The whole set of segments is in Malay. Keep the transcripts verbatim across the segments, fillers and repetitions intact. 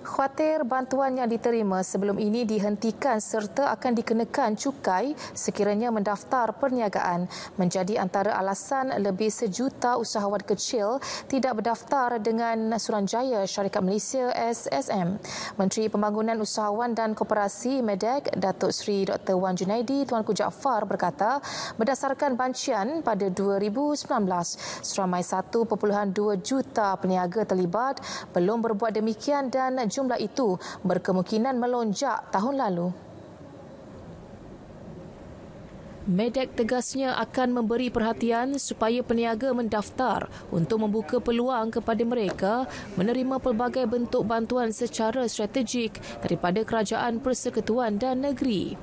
Khawatir bantuan yang diterima sebelum ini dihentikan serta akan dikenakan cukai sekiranya mendaftar perniagaan menjadi antara alasan lebih sejuta usahawan kecil tidak berdaftar dengan Suruhanjaya Syarikat Malaysia S S M. Menteri Pembangunan Usahawan dan Koperasi Medek Datuk Seri Doktor Wan Junaidi Tuanku Jaafar berkata berdasarkan bancian pada dua ribu sembilan belas seramai satu perpuluhan dua juta peniaga terlibat belum berbuat demikian dan jumlah itu berkemungkinan melonjak tahun lalu. Medek tegasnya akan memberi perhatian supaya peniaga mendaftar untuk membuka peluang kepada mereka menerima pelbagai bentuk bantuan secara strategik daripada Kerajaan Persekutuan dan Negeri.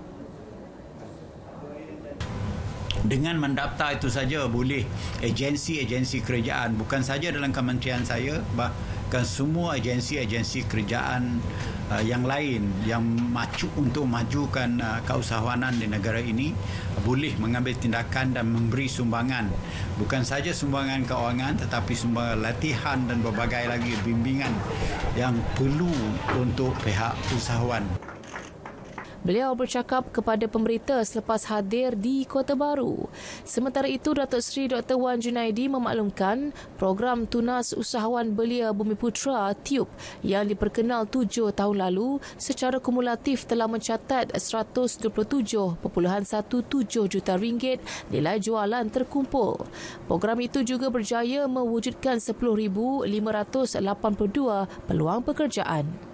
Dengan mendaftar itu saja boleh agensi-agensi kerajaan, bukan saja dalam kementerian saya, bahkan semua agensi-agensi kerajaan uh, yang lain yang maju untuk memajukan uh, keusahawanan di negara ini boleh mengambil tindakan dan memberi sumbangan. Bukan saja sumbangan kewangan tetapi sumbangan latihan dan berbagai lagi bimbingan yang perlu untuk pihak usahawan. Beliau bercakap kepada pemberita selepas hadir di Kota Baru. Sementara itu, Datuk Seri Doktor Wan Junaidi memaklumkan program Tunas Usahawan Belia Bumiputra T U B yang diperkenal tujuh tahun lalu secara kumulatif telah mencatat seratus dua puluh tujuh perpuluhan tujuh belas juta ringgit nilai jualan terkumpul. Program itu juga berjaya mewujudkan sepuluh ribu lima ratus lapan puluh dua peluang pekerjaan.